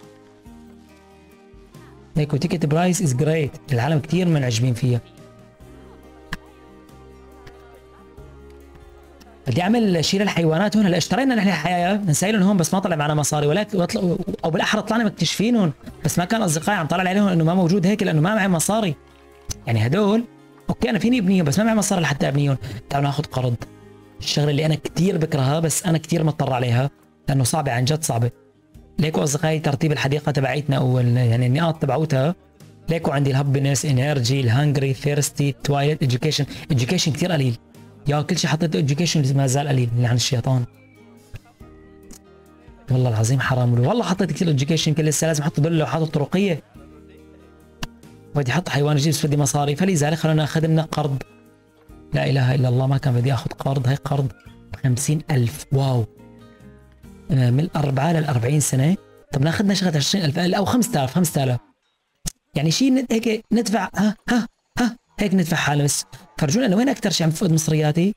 هيك تيكت برايس از جريت. العالم كثير منعجبين فيها. بدي اعمل شيء للحيوانات هون. هلا اشترينا نحن حياه نسايلهم هون بس ما طلع معنا مصاري، ولكن او بالاحرى طلعنا مكتشفينهم بس ما كان اصدقائي عم طلع عليهم انه ما موجود هيك لانه ما معي مصاري. يعني هدول اوكي انا فيني ابنيهم بس ما معي مصاري لحتى ابنيهم. تعالوا ناخذ قرض. الشغله اللي انا كثير بكرهها بس انا كثير مضطر عليها لانه صعبه عن جد صعبه. ليكو اصدقائي ترتيب الحديقه تبعيتنا او يعني النقاط تبعوتها. ليكو عندي الهابينس، انرجي، الهانجري، ثيرستي، تويلت، اديوكيشن. اديوكيشن كثير قليل. يا كل شيء حطيته اديوكيشن ما زال قليل اللي عن الشيطان. والله العظيم حرام. والله حطيت كثير اديوكيشن يمكن لسه لازم احط دله وحاطط طرقيه. بدي احط حيوان جديد بس بدي مصاري، فلذلك خلونا ناخذ لنا قرض. لا اله الا الله ما كان بدي اخذ قرض. هي قرض خمسين ألف. واو. من الأربعة للأربعين سنة. طب ناخذ لنا شغلة عشرين ألف أو خمسة آلاف خمسة آلاف. يعني شيء هيك ندفع ها ها ها هيك ندفع حالنا بس. فرجونا انه وين اكثر شيء عم بفقد مصرياتي؟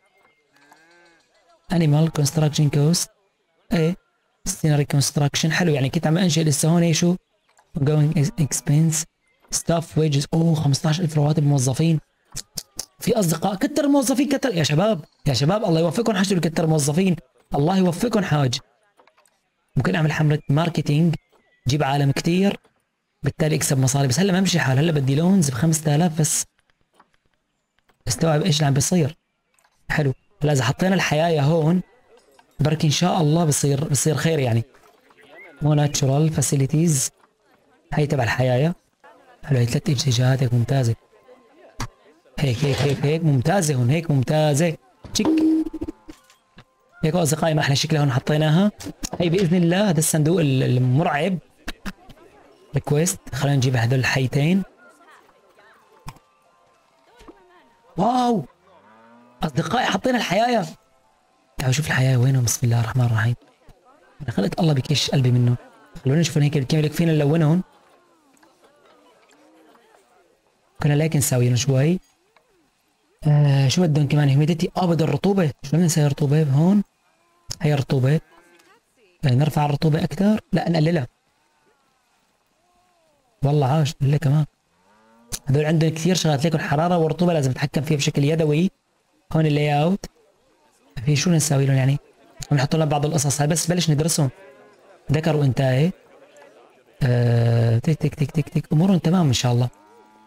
انيمال كونستراكشن كوست. ايه سيناري كونستراكشن. حلو يعني كنت عم انشئ لسه هون شو جوينج اكسبنس ستاف ويجز. اوه خمسطعش ألف رواتب موظفين. في اصدقاء كتر موظفين كتر يا شباب يا شباب الله يوفقكم حاج اللي كتر موظفين. الله يوفقكم حاج. ممكن اعمل حمله ماركتينج جيب عالم كثير بالتالي اكسب مصاري. بس هلا ما بمشي حال. هلا بدي لونز ب خمسة آلاف بس. استوعب ايش اللي عم بيصير. حلو. هلا اذا حطينا الحيايه هون بركي ان شاء الله بصير بصير خير يعني. مو ناتشورال فاسيلتيز هي تبع الحيايه. حلو. هي ثلاث اتجاهات هيك ممتازه. هيك هيك هيك هيك ممتازه هون. هيك ممتازه. تشيك. هيك اصدقائي ما احلى شكلها هون حطيناها. هي باذن الله هذا الصندوق المرعب ريكويست. خلينا نجيب هدول الحيتين. واو اصدقائي حطينا الحيايه. تعالوا شوف الحيايه وينهم. بسم الله الرحمن الرحيم. انا خلقت الله بكيش قلبي منه. خلونا نشوف هيك كيف فينا نلونهم. كنا لكن نساوي شوي. آه شو بدهم كمان؟ هيوميديتي، اه بدهم الرطوبة. شو بدنا نسوي الرطوبة هون؟ هي الرطوبة. آه نرفع الرطوبة أكثر؟ لا نقللها. والله عاش نقللها كمان. هذول عندهم كثير شغلات، ليكن الحرارة والرطوبة لازم نتحكم فيها بشكل يدوي. هون اللاي اوت. في شو نساوي لهم يعني؟ بنحط لهم بعض القصص، هاي بس بلش ندرسهم. ذكر وانتهى. آه تك تك تك تك تك امورهم تمام ان شاء الله.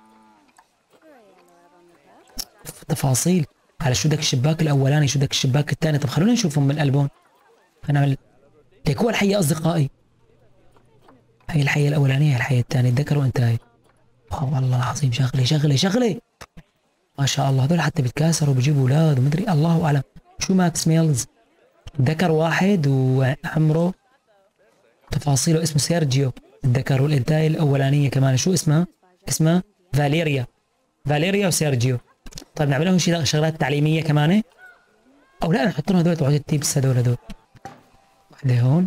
تفاصيل على شو بدك الشباك الاولاني، شو بدك الشباك الثاني. طب خلونا نشوفهم من قلبهم. خلينا نعمل ليك هو الحيه اصدقائي. هي الحيه الاولانيه، هي الحيه الثانيه. ذكر وانتهى. والله العظيم شغله شغله شغله ما شاء الله. هذول حتى بيتكاثروا بيجيبوا اولاد ومدري الله اعلم. شو ماكس ميلز؟ ذكر واحد وعمره تفاصيله اسمه سيرجيو الذكر، والانتاج الاولانيه كمان شو اسمها؟ اسمها فاليريا. فاليريا وسيرجيو. طيب نعمل لهم شي شغلات تعليميه كمان، او لا نحط لهم هذول تبعوا التيبس هذول هذول. وحده هون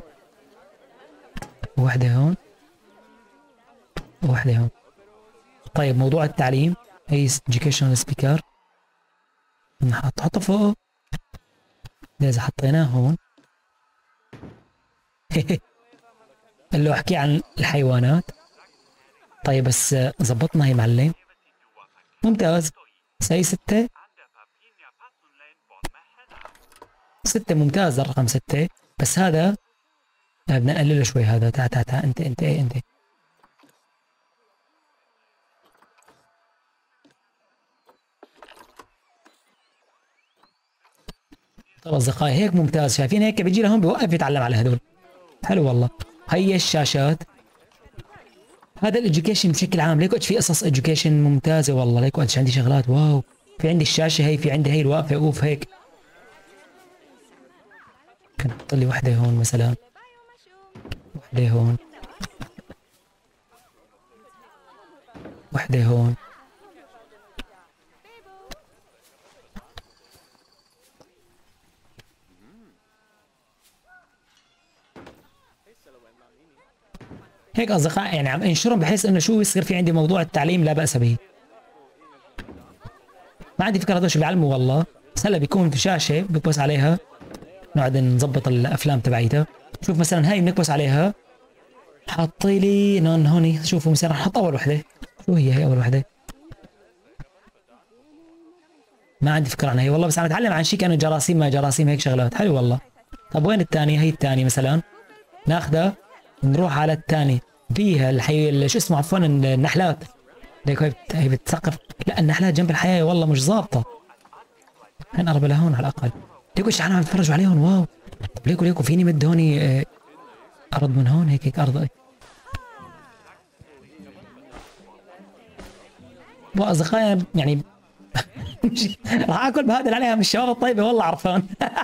وحده هون وحده هون. طيب موضوع التعليم، هي educational speaker نحط حطه فوق. اذا حطيناه هون قال له احكي عن الحيوانات. طيب بس زبطنا هي معلم. ممتاز. سي ستة ستة ممتاز الرقم ستة. بس هذا بدنا نقلله شوي. هذا تعال تعال تعال انت انت ايه انت. طيب اصدقائي هيك ممتاز. شايفين هيك بيجي لهون بيوقف يتعلم على هدول. حلو والله. هي الشاشات. هذا الاديوكيشن بشكل عام. ليكو في قصص اديوكيشن ممتازه والله. ليكو عندي شغلات واو. في عندي الشاشه هي، في عندي هي الواقفه اوف هيك. ممكن احط لي وحده هون مثلا، وحده هون، وحده هون. هيك اصدقائي يعني عم انشرهم بحيث انه شو يصير في عندي موضوع التعليم لا باس به. ما عندي فكره هذول شو بيعلموا والله. بس هلا بيكون في شاشه بكبس عليها نقعد نظبط الافلام تبعيتها. شوف مثلا هاي بنكبس عليها حاطي لي هون هون. شوفوا مثلا نحط اول وحده. شو هي هي اول وحده؟ ما عندي فكره عنها هي والله. بس عم اتعلم عن شيء كانوا جراثيم ما جراثيم هيك شغلات. حلو والله. طب وين الثانيه؟ هي الثانيه مثلا ناخذها نروح على الثاني. فيها الحي شو اسمه عفوا النحلات. ليك هي بتثقف. لا النحلات جنب الحياه والله مش ظابطه. هنقرب لهون على الاقل. ليكو ايش عم يتفرجوا عليهم واو. ليكو ليكو فيني مد هون اه ارض من هون هيك هيك ارض. واصدقائي يعني راح اكل بهادل عليها من الشباب الطيبه والله عرفان.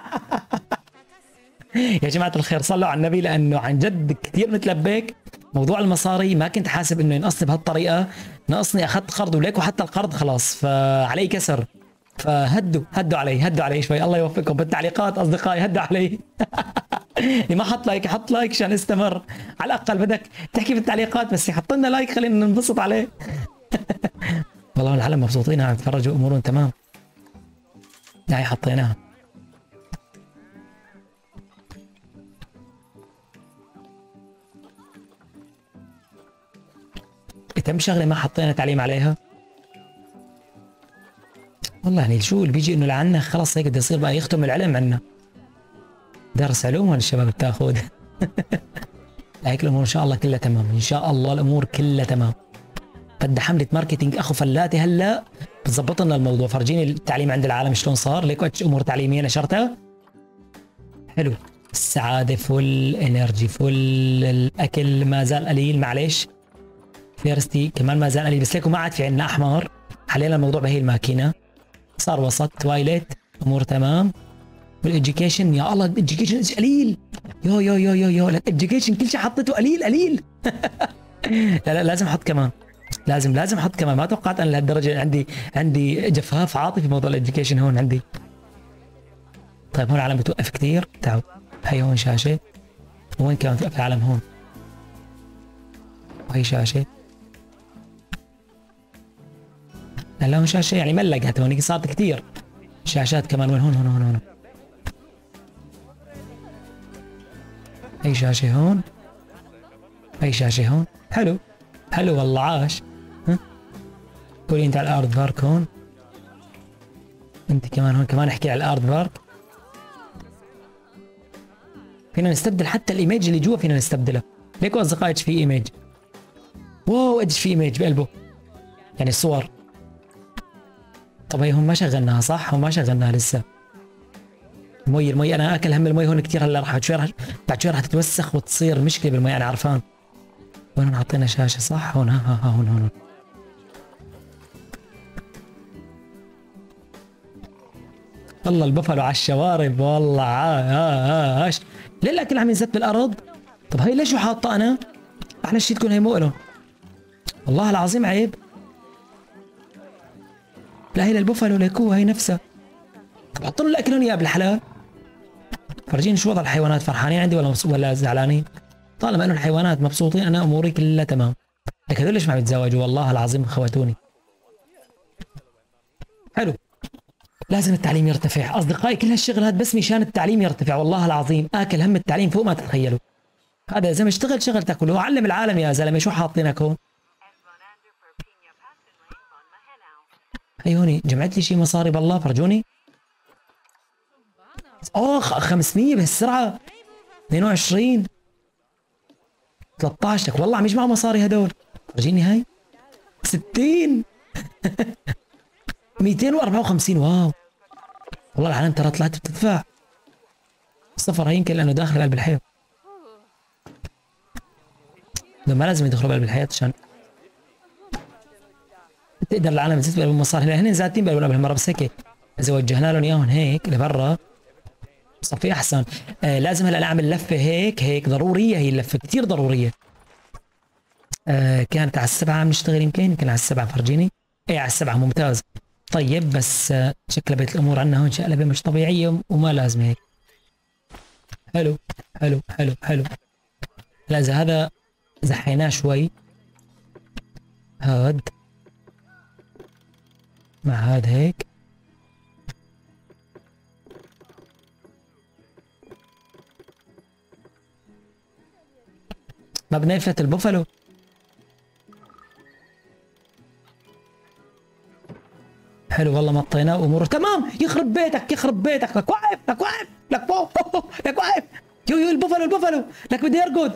يا جماعه الخير صلوا على النبي، لانه عن جد كثير متلبك. موضوع المصاري ما كنت حاسب انه ينقصني بهالطريقه. نقصني اخذت قرض وليكو حتى القرض خلاص فعلي كسر. فهدوا هدوا علي هدوا علي شوي. الله يوفقكم بالتعليقات اصدقائي. هدوا علي. اللي ما حط لايك حط لايك عشان استمر. على الاقل بدك تحكي في التعليقات بس حط لنا لايك خلينا ننبسط عليه. والله العالم مبسوطين عم يتفرجوا امورهم تمام. هاي حطيناها. تم شغله ما حطينا تعليم عليها والله. يعني شو اللي بيجي انه لعنا خلص هيك بده يصير بقى يختم العلم عنا. درس علوم ولا الشباب بتاخذ. هيك الامور ان شاء الله كلها تمام. ان شاء الله الامور كلها تمام. بدها حمله ماركتينج اخو فلاتي هلا بتظبط لنا الموضوع. فرجيني التعليم عند العالم شلون صار. ليكو امور تعليميه نشرتها حلو. السعاده فل، انرجي فل، الاكل ما زال قليل معلش. فيرستي كمان ما زال قليل بس ليكو ما عاد في عندنا احمر. حلينا الموضوع بهي الماكينه صار وسط. تواليت امور تمام. والاديوكيشن يا الله الاديوكيشن قليل. يو يو يو يو يو الاديوكيشن كل شيء حطيته قليل قليل. لا لا لازم احط كمان. لازم لازم احط كمان. ما توقعت انا لهالدرجه عندي عندي جفاف عاطفي في موضوع الاديوكيشن هون عندي. طيب هون العالم بتوقف كثير. تعالوا هي هون شاشه. وين كمان توقف العالم هون؟ وهي شاشه. لا لا شاشه يعني ملقت هونيك صارت كثير شاشات كمان. وين هون هون هون هون اي شاشه هون اي شاشه هون. حلو حلو والله عاش. ها قولي انت على الارت بارك هون. انت كمان هون كمان احكي على الارت بارك. فينا نستبدل حتى الايميج اللي جوا فينا نستبدله. ليكوا اصدقائي في ايميج. واو ايش في ايميج بقلبه يعني الصور. طب هي هون ما شغلناها صح؟ هون ما شغلناها لسه. المي المي انا اكل هم المي هون كثير. هلا راح شوي رح بعد شوي راح تتوسخ وتصير مشكله بالمي انا عرفان. وين حطينا شاشه صح؟ هون ها ها, ها هون هون. والله البفلو على الشوارب والله عاش. ليه الاكل عم ينزت بالارض؟ طب هي ليش حاطه انا؟ احلى شيء تكون هي مو له. والله العظيم عيب. لا هي للبفلو ليكو هي نفسها. طب حط له الاكل هون يا بالحلال. فرجيني شو وضع الحيوانات، فرحانين عندي ولا ولا زعلانين؟ طالما انه الحيوانات مبسوطين انا اموري كلها تمام. لك هذول ليش ما بيتزوجوا؟ والله العظيم خواتوني. حلو. لازم التعليم يرتفع اصدقائي. كل هالشغل هذا بس مشان التعليم يرتفع. والله العظيم اكل هم التعليم فوق ما تتخيلوا. هذا يا زلمه اشتغل شغل تاكله وعلم العالم يا زلمه. شو حاطينك هون؟ هي هوني جمعت لي شيء مصاري بالله فرجوني. اخ خمسمية بهالسرعه. اثنين وعشرين ثلاثة عشر. لك والله عم يجمعوا مصاري هدول. فرجيني هاي ستين مئتين وأربعة وخمسين. واو والله العالم ترى طلعت بتدفع. السفر هي يمكن لانه داخل قلب الحيط. ما لازم يدخلوا بقلب الحيط عشان تقدر العالم تزيد بقلب المصاري. هلا هن زادين بقلب هالمره بس هيك اذا وجهنا لهم اياهم هيك لبرا صفي احسن. آه لازم هلا نعمل لفه هيك هيك ضروريه. هي اللفه كثير ضروريه. آه كانت على السبعه عم نشتغل يمكن يمكن على السبعه. فرجيني. ايه على السبعه ممتاز. طيب بس آه شكل بيت الامور عندنا هون شقلبه مش طبيعيه وما لازم هيك. حلو حلو حلو حلو. لا اذا هذا زحيناه شوي هاد مع هاد هيك. ما بدنا نفلت البوفالو. حلو والله مطيناه واموره تمام. يخرب بيتك يخرب بيتك. لك واقف لك واقف لك فوق لك واقف. يو يو البوفالو البوفالو لك بدي ارقد.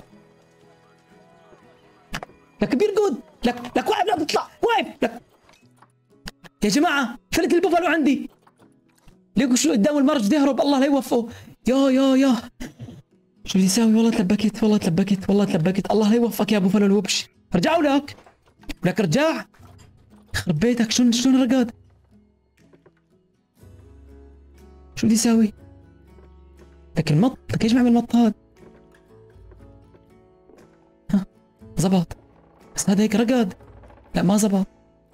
لك بيرقد. لك لك واقف لا تطلع واقف. لك يا جماعه فلت البوفالو عندي. ليكوا شو قدام المرج بده يهرب. الله لا يوفقه. يا يا يا شو بدي اسوي؟ والله تلبكت والله تلبكت والله تلبكت. الله لا يوفقك يا بوفالو الوبش. رجعوا لك لك رجع. يخرب بيتك شلون شلون رقد؟ شو بدي اسوي؟ لك المط لك ايش بعمل المط هذا؟ ها زبط بس هذا هيك رقد. لا ما زبط.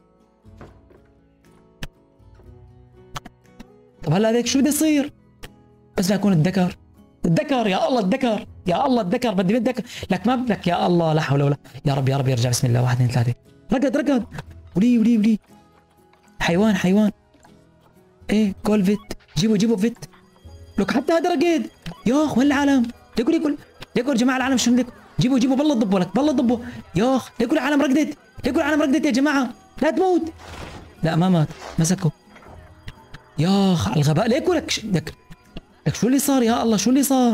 طب هلا هذيك شو بده يصير؟ بس لا يكون الذكر. الذكر يا الله الذكر يا الله الذكر بدي بالذكر. لك ما بدك يا الله لا حول ولا يا رب يا رب يرجع. بسم الله. واحد اثنين ثلاثة. رقد رقد. ولي ولي ولي حيوان حيوان. ايه كول فيت. جيبوا جيبوا فيت. لك حتى هذا رقد. ياخ وين العالم؟ ليكوا ليكوا ليكوا يا جماعه العالم شلون ليكوا. جيبوا جيبوا بالله ضبوا لك بالله ضبوا. ياخ ليكوا العالم رقدت. ليكوا العالم رقدت يا جماعه. لا تموت. لا ما مات مسكوا. ياخ على الغباء. ليكوا لك ش... لك لك شو اللي صار يا الله شو اللي صار؟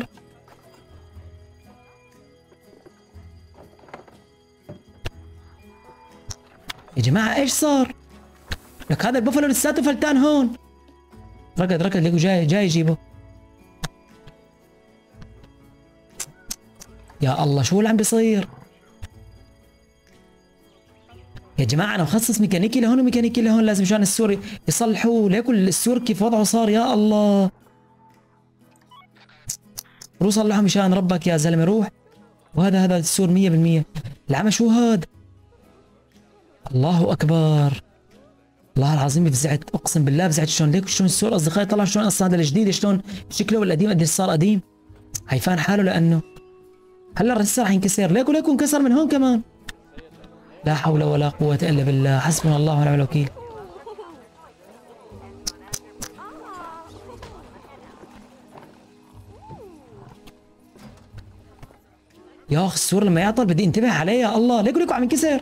يا جماعه ايش صار؟ لك هذا البوفلو لساته فلتان هون. ركض ركض ليكوا جاي جاي يجيبه. يا الله شو اللي عم بيصير؟ يا جماعه انا مخصص ميكانيكي لهون وميكانيكي لهون. لازم مشان السور يصلحوه. ليكوا السور كيف وضعه صار يا الله. روح صلحه مشان ربك يا زلمه روح. وهذا هذا السور مية بالمية. العمى شو هاد؟ الله اكبر. والله العظيم فزعت اقسم بالله فزعت. شلون ليك شلون السور اصدقائي طلع شلون اصلا هذا الجديد شلون شكله والقديم قديش صار قديم. هيفان حاله لانه هلا الرصاص راح ينكسر. ليكوا ليكوا انكسر من هون كمان. لا حول ولا قوة الا بالله. حسبنا الله ونعم الوكيل. يا اخ السور لما يعطل بدي انتبه عليه يا الله. ليكو ليكو عم ينكسر.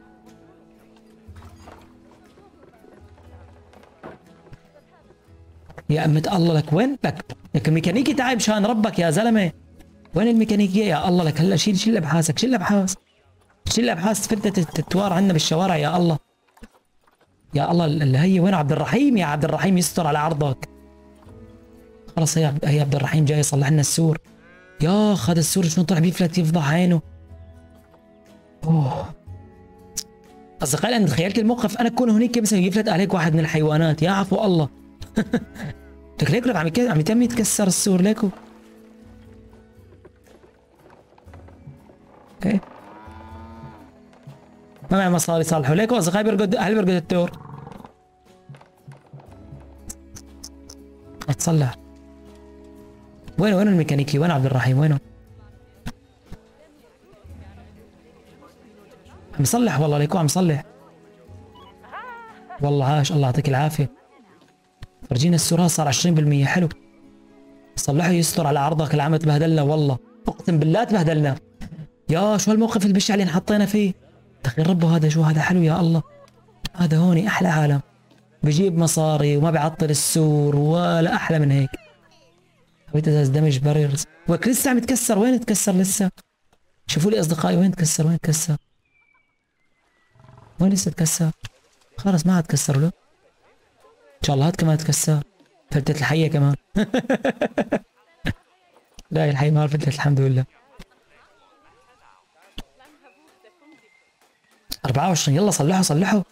يا أمة الله لك وين لك؟ لك الميكانيكي تعب شان ربك يا زلمه. وين الميكانيكيه يا الله لك؟ هلا شيل شيل ابحاثك، شيل ابحاث، شيل ابحاث تفردت التتوار عندنا بالشوارع يا الله. يا الله اللي هي وين عبد الرحيم؟ يا عبد الرحيم يستر على عرضك. خلص هي هي عبد الرحيم جاي يصلح لنا السور. يا اخ هذا السور شلون طلع بيفلت يفضح عينه. اوه اصدقائي انا تخيلت الموقف انا اكون هناك مثلا يفلت عليك واحد من الحيوانات يا عفو الله. لك ليكو لك عم عم يتم يتكسر السور ليكو. ايه ما معي مصاري صالحوا ليكو. اصدقائي بيرقد هل بيرقد التور؟ اتصلح. وين وين الميكانيكي؟ وين عبد الرحيم؟ وينه؟ عم يصلح والله ليكو عم يصلح. والله عاش الله يعطيك العافيه. فرجينا السور صار عشرين بالمية حلو. صلحه يستر على عرضك العام تبهدلنا والله اقسم بالله تبهدلنا. يا شو هالموقف البشع اللي انحطينا فيه. تخيل ربه هذا شو هذا حلو يا الله. هذا هوني احلى عالم. بجيب مصاري وما بيعطل السور ولا احلى من هيك. هويت ازاز دمج باريرز ولك لسه عم يتكسر. وين تكسر لسه؟ شوفوا لي اصدقائي وين تكسر وين تكسر وين لسه تكسر؟ خلص ما عاد تكسر له. ان شاء الله هاد كمان تكسر. فلتت الحيه كمان. لا الحيه ما فلتت الحمد لله. أربعة وعشرين يلا صلحوا صلحوا.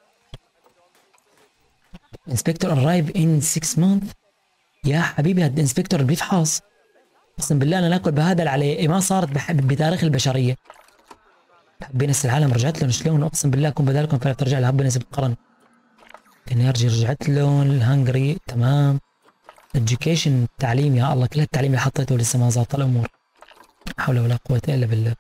انسبكتور ارايف ان ستة مانث. يا حبيبي هاد الانسبكتور اللي بيفحص اقسم بالله انا ناكل بهدل عليه. ما صارت بتاريخ البشريه. هبينس العالم رجعت لهم شلون اقسم بالله اكون بدالكم فلا ترجع لهبينس بالقرن. انرجي رجعت لهم. الهنجري تمام. education التعليم يا الله كل التعليم اللي حطيته لسه ما زاط الامور. لا حول ولا قوه الا بالله.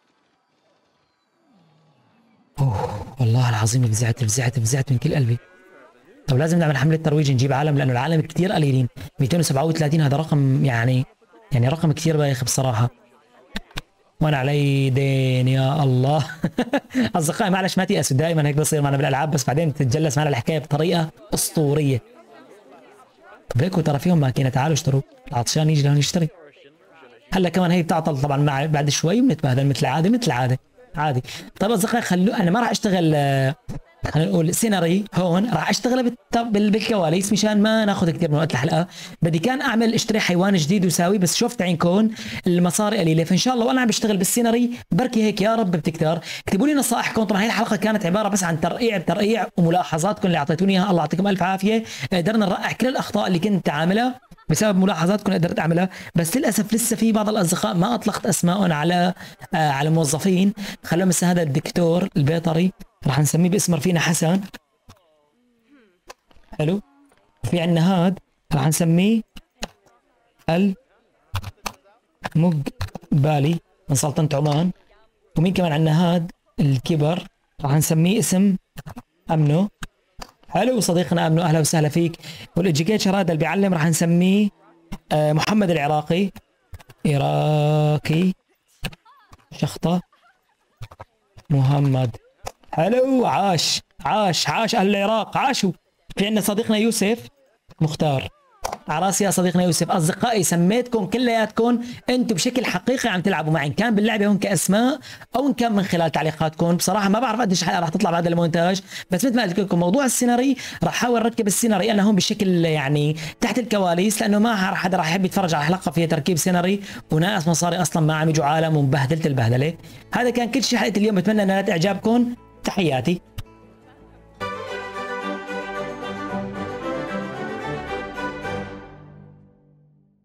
اوه والله العظيم فزعت فزعت فزعت من كل قلبي. طب لازم نعمل حمله ترويج نجيب عالم لانه العالم كثير قليلين. مئتين وسبعة وثلاثين هذا رقم يعني يعني رقم كثير بايخ بصراحه. وانا علي دين يا الله. اصدقائي معلش ما تيأسوا دائما هيك بصير معنا بالالعاب بس بعدين بتتجلس معنا الحكايه بطريقه اسطوريه. طب هيك ترى فيهم ماكينه تعالوا اشتروا. العطشان يجي لهون يشتري. هلا كمان هي بتعطل طبعا مع بعد شوي بنتبهدل مثل العاده مثل العاده عادي. طيب اصدقائي خلوا انا ما راح اشتغل خلينا نقول سيناري هون. راح اشتغل بالكواليس مشان ما ناخذ كثير من وقت الحلقه. بدي كان اعمل اشتري حيوان جديد وساوي بس شفت عينكم المصاري قليله فان شاء الله وانا عم بشتغل بالسيناري بركي هيك يا رب بتكتر. اكتبوا لي نصائحكم. طبعا هي الحلقه كانت عباره بس عن ترقيع بترقيع وملاحظاتكم اللي اعطيتوني اياها الله يعطيكم الف عافيه. قدرنا نرقع كل الاخطاء اللي كنت عاملها بسبب ملاحظاتكم قدرت اعملها. بس للاسف لسه في بعض الاصدقاء ما اطلقت اسمائهم على آه على موظفين. خلونا مثل هذا الدكتور البيطري راح نسميه باسم رفيقنا حسن. حلو. في عندنا هاد راح نسميه المقبالي من سلطنة عمان. ومين كمان عندنا هاد الكبر راح نسميه اسم امنو. حلو صديقنا امنو اهلا وسهلا فيك. والإديوكيتشر هذا اللي بيعلم راح نسميه آه محمد العراقي. عراقي شخطة محمد. حلو عاش عاش عاش اهل العراق عاشوا. في عندنا صديقنا يوسف مختار. على راسي يا صديقنا يوسف. اصدقائي سميتكم كلياتكم انتم بشكل حقيقي عم تلعبوا معي ان كان باللعبه هون كاسماء او ان كان من خلال تعليقاتكم. بصراحه ما بعرف قديش حلقه راح تطلع بعد المونتاج بس مثل ما قلت لكم موضوع السيناري راح احاول اركب السيناري انا هون بشكل يعني تحت الكواليس لانه ما حدا راح يحب يتفرج على حلقه فيها تركيب سيناري وناس مصاري اصلا ما عم يجوا عالم ومبهدلت البهدله. هذا كان كل شيء حلقه اليوم. بتمنى ان نالت اعجابكم. تحياتي.